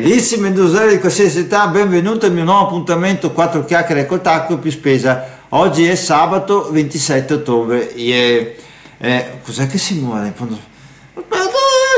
Carissimi indusari di qualsiasi età, benvenuti al mio nuovo appuntamento 4 chiacchiere col tacco più spesa. Oggi è sabato 27 ottobre. Cos'è che si muove in fondo? Aspetta,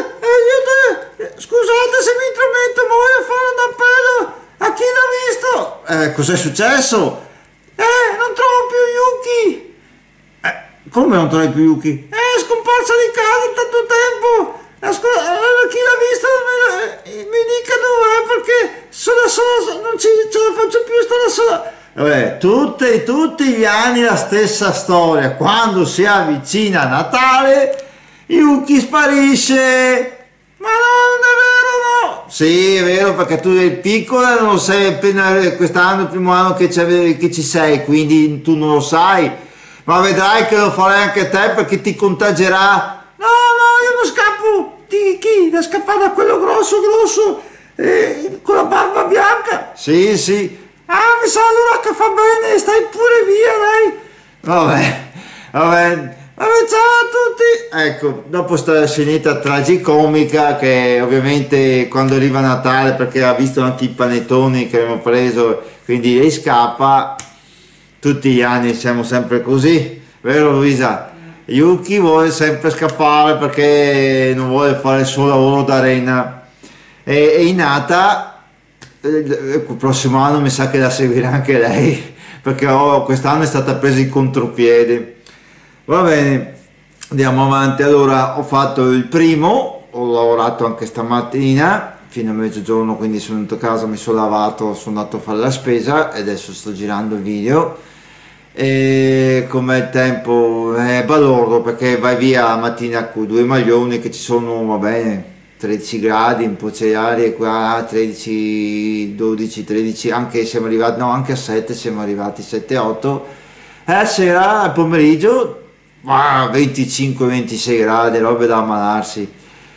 scusate se mi intrometto, ma voglio fare un appello a chi l'ha visto. Cos'è successo? Non trovo più Yuki. Come non trovi più Yuki? È scomparsa di casa da tanto tempo. Chi l'ha visto mi dica dov'è, perché sono da sola, non ce la faccio più, sto da sola. Vabbè, tutti gli anni la stessa storia. Quando si avvicina Natale, Yuki sparisce. Ma non è vero, no? Sì, è vero, perché tu sei piccola, non lo sei appena quest'anno, il primo anno che ci sei, quindi tu non lo sai. Ma vedrai che lo farai anche te, perché ti contagierà. No, io non scappo. Chi? Da scappare da quello grosso, con la barba bianca? Sì. Mi sa allora che fa bene, stai pure via, dai. Vabbè, ciao a tutti. Ecco, dopo sta scenetta tragicomica che ovviamente quando arriva Natale, perché ha visto anche i panettoni che abbiamo preso, quindi lei scappa. Tutti gli anni siamo sempre così, vero Luisa? Yuki vuole sempre scappare perché non vuole fare il suo lavoro d'arena. E Hinata il prossimo anno mi sa che la seguirà anche lei, perché quest'anno è stata presa in contropiede. Va bene, andiamo avanti. Allora, ho fatto il primo, ho lavorato anche stamattina fino a mezzogiorno, quindi sono venuto a casa, mi sono lavato, sono andato a fare la spesa e adesso sto girando il video. E come il tempo è balordo, perché vai via la mattina con due maglioni che ci sono, va bene, 13 gradi, un po' c'è aria qua, 13, 12, 13, anche siamo arrivati, no, anche a 7 siamo arrivati, 7, 8. E sera, al pomeriggio, 25-26 gradi, robe da ammalarsi.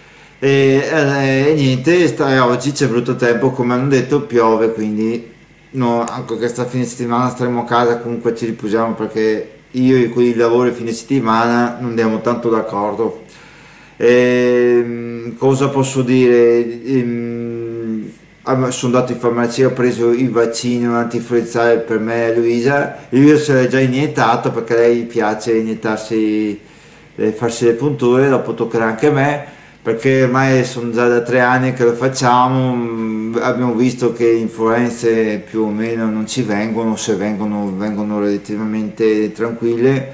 E niente, oggi c'è brutto tempo, come hanno detto, piove, quindi no, anche questa fine settimana staremo a casa, comunque ci riposiamo, perché io e quelli lavori fine settimana non andiamo tanto d'accordo. Cosa posso dire? Sono andato in farmacia, ho preso il vaccino antinfluenzale per me e Luisa. Luisa se l'è già iniettato perché a lei piace iniettarsi, farsi le punture, dopo toccherà anche a me, perché ormai sono già da 3 anni che lo facciamo. Abbiamo visto che influenze più o meno non ci vengono, se vengono relativamente tranquille,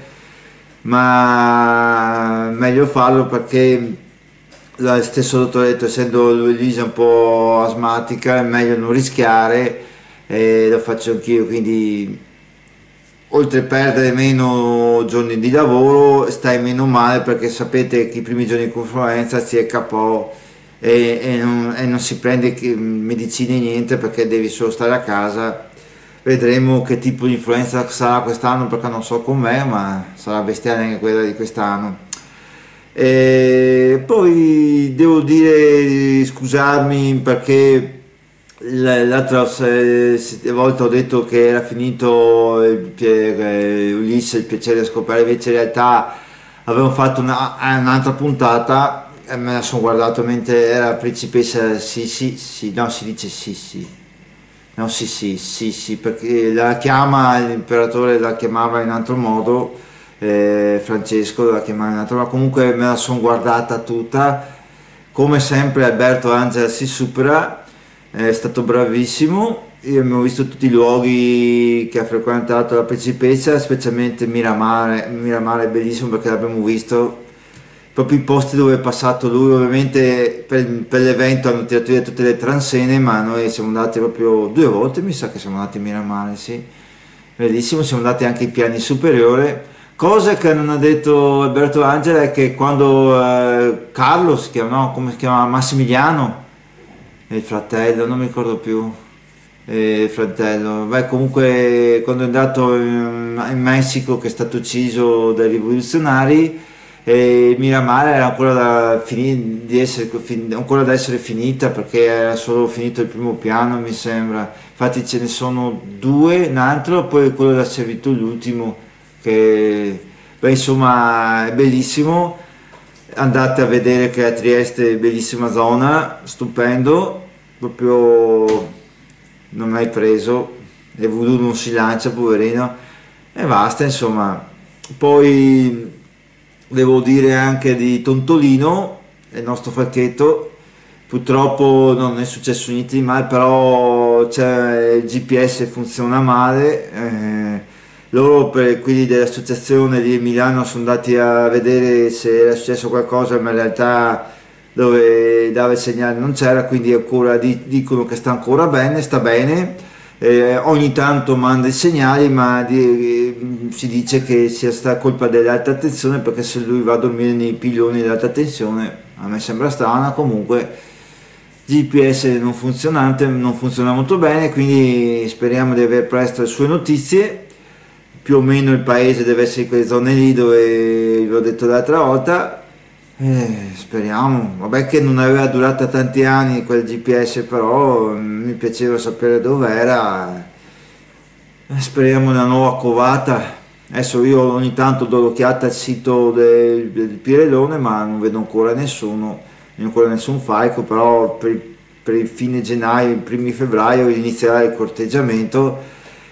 ma meglio farlo, perché lo stesso dottore ha detto, essendo Luisa un po' asmatica è meglio non rischiare, e lo faccio anch'io, quindi oltre a perdere meno giorni di lavoro stai meno male, perché sapete che i primi giorni di influenza si è KO e non si prende medicine, niente, perché devi solo stare a casa. Vedremo che tipo di influenza sarà quest'anno, perché non so com'è, ma sarà bestiale anche quella di quest'anno. E poi devo dire, scusarmi, perché l'altra volta ho detto che era finito Ulisse, il piacere di scoprire, invece in realtà avevo fatto un'altra puntata e me la sono guardato mentre era principessa Sissi, no, si dice Sissi, no, sì, perché la chiama, l'imperatore la chiamava in altro modo, Francesco la chiamava in un altro modo. Comunque me la sono guardata tutta, come sempre Alberto Angela si supera, è stato bravissimo. Io abbiamo visto tutti i luoghi che ha frequentato la principessa, specialmente Miramare è bellissimo, perché l'abbiamo visto proprio i posti dove è passato lui. Ovviamente per l'evento hanno tirato via tutte le transene, ma noi siamo andati proprio 2 volte, mi sa che siamo andati a Miramare, sì, bellissimo. Siamo andati anche ai piani superiori. Cosa che non ha detto Alberto Angela è che quando Carlo si chiama, no, come si chiama, Massimiliano, il fratello, non mi ricordo più, il fratello, beh, comunque quando è andato in Messico, che è stato ucciso dai rivoluzionari, e Miramare era ancora ancora da essere finita, perché era solo finito il primo piano, mi sembra. Infatti ce ne sono 2, un altro, poi quello della servitù, l'ultimo, che beh, insomma è bellissimo. Andate a vedere che a Trieste è bellissima zona, stupendo. proprio non hai preso, e Voodoo non si lancia, poverino, e basta, insomma. Poi devo dire anche di Tontolino, il nostro falchetto, purtroppo non è successo niente di male, però c'è il GPS funziona male. Loro, per quelli dell'associazione di Milano, sono andati a vedere se era successo qualcosa, ma in realtà dove dava il segnale non c'era, quindi ancora dicono che sta ancora bene, sta bene. Ogni tanto manda i segnali, ma si dice che sia stata colpa dell'alta tensione, perché se lui va a dormire nei piloni dell'alta tensione, a me sembra strana. Comunque GPS non funzionante, non funziona molto bene, quindi speriamo di avere presto le sue notizie. Più o meno il paese deve essere in quelle zone lì dove vi ho detto l'altra volta. Speriamo, vabbè che non aveva durata tanti anni quel GPS, però mi piaceva sapere dov'era. Speriamo una nuova covata. Adesso io ogni tanto do l'occhiata al sito del Pirellone, ma non vedo ancora nessuno, ancora nessun falco, però per il fine gennaio, i primi febbraio inizierà il corteggiamento.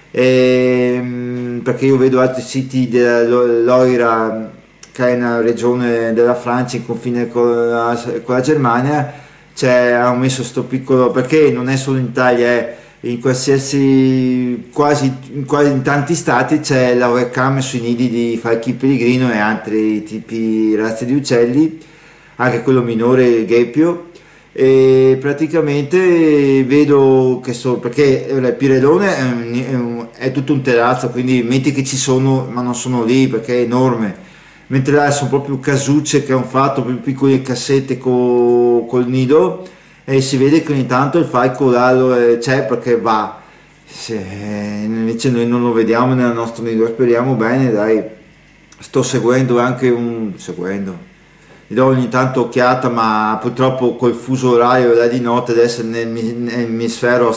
Perché io vedo altri siti dell'Oira, che è una regione della Francia in confine con la Germania, hanno messo sto piccolo, perché non è solo in Italia, è in qualsiasi, quasi in tanti stati c'è la webcam sui nidi di falchi pellegrino e altri tipi di razze di uccelli, anche quello minore, il gheppio. E praticamente vedo che perché il Pirellone è tutto un terrazzo, quindi metti che ci sono, ma non sono lì perché è enorme, mentre là sono proprio casucce che hanno fatto, più piccole cassette col nido, e si vede che ogni tanto il falco là c'è perché va. Invece noi non lo vediamo nel nostro nido, speriamo bene, dai. Sto seguendo anche gli do ogni tanto occhiata, ma purtroppo col fuso orario là di notte deve essere nell'emisfero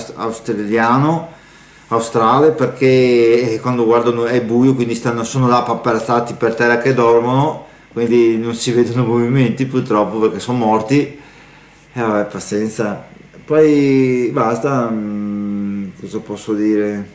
australe, perché quando guardano è buio, quindi sono là papparazzati per terra che dormono, quindi non si vedono movimenti purtroppo perché sono morti. E vabbè, pazienza. Poi basta, cosa posso dire?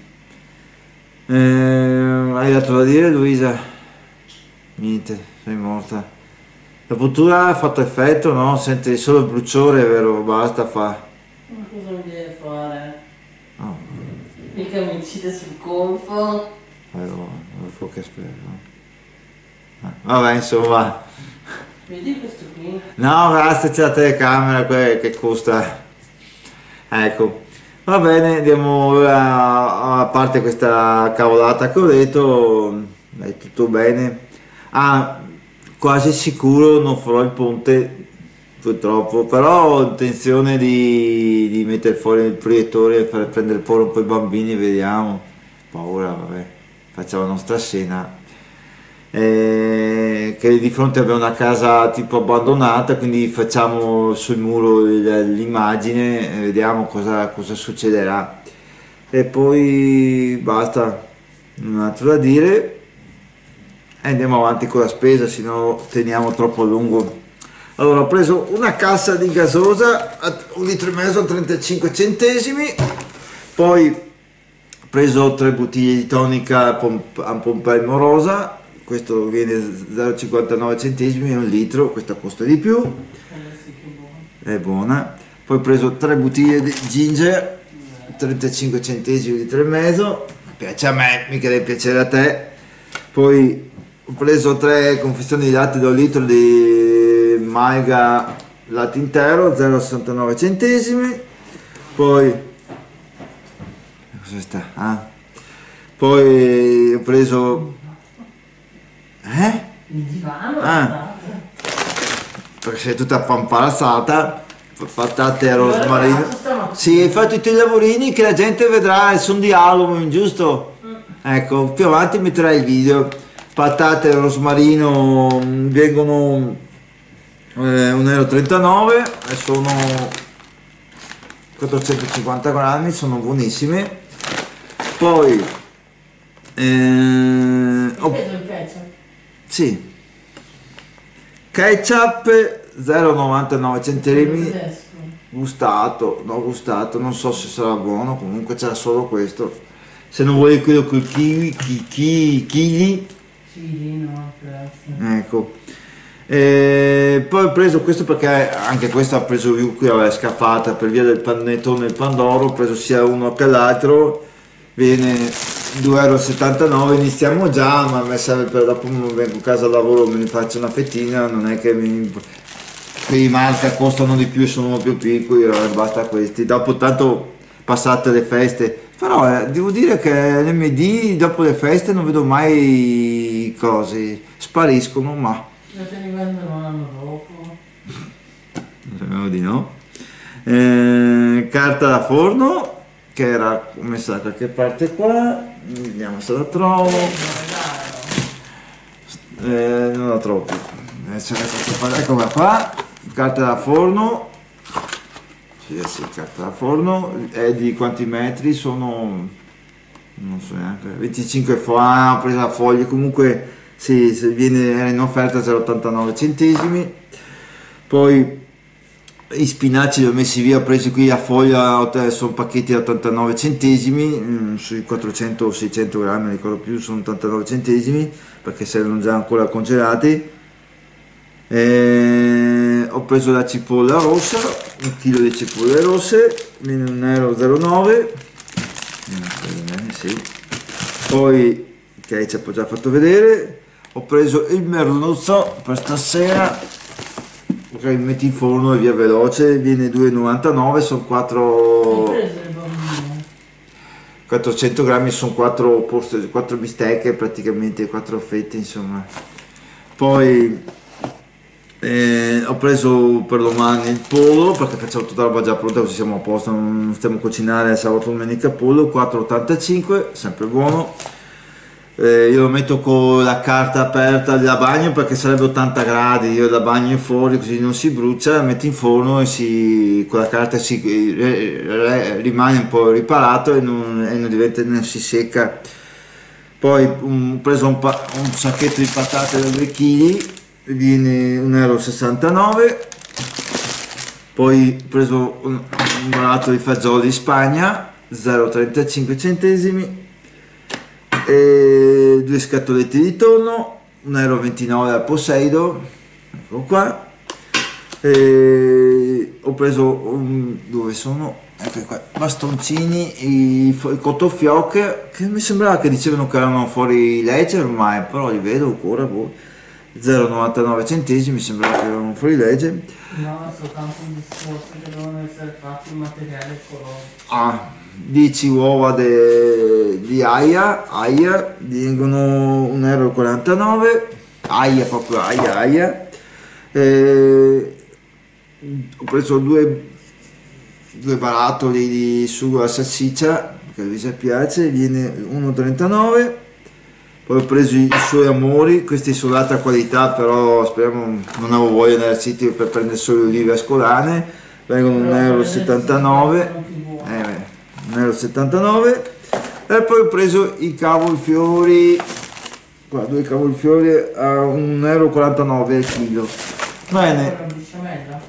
Hai altro da dire, Luisa? Niente, sei morta. La puntura ha fatto effetto, no? Senti solo il bruciore, vero? Basta fa. Ma cosa mi deve fare? Oh, Mica mi uccide sul colpo. non so che spero. Vabbè, insomma. Vedi questo qui? No, grazie, c'è la telecamera che costa. Ecco. Va bene, andiamo ora, a parte questa cavolata che ho detto, è tutto bene. Ah, quasi sicuro non farò il ponte, purtroppo, però ho intenzione di mettere fuori il proiettore e far prendere fuori un po' i bambini, vediamo. Paura, vabbè, facciamo la nostra cena. Che di fronte abbiamo una casa tipo abbandonata, quindi facciamo sul muro l'immagine e vediamo cosa succederà. E poi basta, non ho altro da dire. E andiamo avanti con la spesa, se no teniamo troppo a lungo. Allora, ho preso una cassa di gasosa a 1,5 litri a 35 centesimi, poi ho preso 3 bottiglie di tonica a Pompelmo rosa, questo viene 0,59 centesimi, è 1 litro, questa costa di più, Sì, che buono. è buona. Poi ho preso 3 bottiglie di ginger, 35 centesimi, 1,5 litri, piace a me, mica deve piacere a te. Poi ho preso 3 confezioni di latte da 1 litro di Maiga latte intero, 0,69 centesimi. Poi cosa sta? Poi ho preso Il divano è Ah, stato. perché sei tutta pampalazzata, patate a L'ho rosmarino. lavorato stamattina. Sì, hai fatto i tuoi lavorini che la gente vedrà, sono di Halloween, giusto? Ecco, più avanti metterai il video. Patate al rosmarino vengono 1,39 euro e sono 450 grammi, sono buonissime. Poi Hai preso il ketchup? sì, ketchup 0,99 centesimi, Tedesco. gustato, l'ho gustato, non so se sarà buono, comunque c'era solo questo. Se non vuoi quello col kiwi, kiwi, Sì, no, grazie. ecco. Poi ho preso questo perché anche questo ha preso Yuki, è scappata per via del panettone e il pandoro, ho preso sia uno che l'altro, viene 2,79 €, iniziamo già, ma a me serve per dopo vengo a casa al lavoro, me ne faccio una fettina, non è che quelli di marca costano di più e sono più piccoli, basta questi, dopo tanto passate le feste, però devo dire che l'MD dopo le feste non vedo mai cose, spariscono, ma Lo te ne vendono l'anno dopo. speriamo di no. Carta da forno che era messa da qualche parte qua, vediamo se la trovo. Non la trovo più. Eccola qua, carta da forno. Sì, sì, carta da forno. È di quanti metri? Sono, non so neanche, 25 foglie. Ah, ho preso la foglia, comunque sì, se era in offerta 0,89 centesimi. Poi i spinaci li ho messi via, ho preso qui a foglia, sono pacchetti da 89 centesimi, sui 400 o 600 grammi, non ricordo più, sono 89 centesimi, perché se erano già ancora congelati. Ho preso la cipolla rossa, un chilo di cipolle rosse, viene 1,09 €, sì. Poi ketchup ho già fatto vedere, ho preso il merluzzo per stasera, ok, metti in forno e via veloce, viene 2,99 €, sono Ho 4 preso le bambine. 400 grammi, sono 4 bistecche praticamente, 4 fette insomma. Poi ho preso per domani il pollo perché facciamo tutta la roba già pronta, così siamo a posto, non stiamo a cucinare sabato domenica. Pollo 4,85 €, sempre buono. Io lo metto con la carta aperta da bagno perché sarebbe 80 gradi, io la bagno fuori così non si brucia, la metto in forno e con la carta rimane un po' riparato e non si secca. Poi ho preso un sacchetto di patate da 2 kg, viene 1,69 €. Poi ho preso un barattolo di fagioli di Spagna, 0,35 centesimi. E 2 scatolette di tonno, 1,29 € al Poseido, ecco qua. E ho preso dove sono? Ecco qua, bastoncini, i cottofiocche, che mi sembrava che dicevano che erano fuori legge ormai, però li vedo ancora, 0,99 centesimi, mi sembrava che erano fuori legge. No, è soltanto un discorso che devono essere fatti in materiale ecologico. Ah, 10 uova di aia, vengono 1,49 €, aia, proprio aia. Ho preso due barattoli di sugo alla salsiccia, che a Luisa piace, viene 1,39 €. Poi ho preso i suoi amori, questi sono d'alta qualità, però speriamo, non avevo voglia di andare al sito per prendere solo olive ascolane, vengono 1,79 €. 1,79 €. E poi ho preso i cavolfiori, qua, 2 cavolfiori a 1,49 € al chilo. Bene, Una besciamella?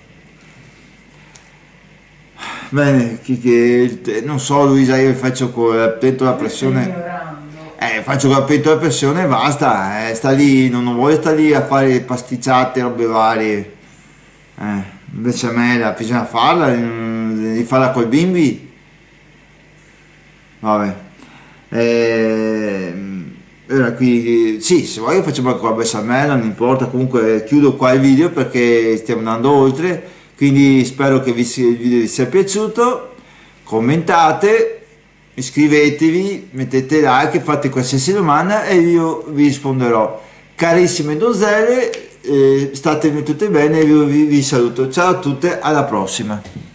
bene, non so Luisa, io faccio con la pentola a Stai pressione, ignorando. faccio con la pentola a pressione e basta, sta lì, non voglio stare lì a fare pasticciate, robe varie, invece a me bisogna farla, devi farla col bimbi. Vabbè, ora qui sì, se vuoi facciamo con la besciamella, non importa, comunque chiudo qua il video perché stiamo andando oltre, quindi spero che il video vi sia piaciuto, commentate, iscrivetevi, mettete like, fate qualsiasi domanda e io vi risponderò. Carissime donzelle, statemi tutte bene, vi saluto, ciao a tutte, alla prossima.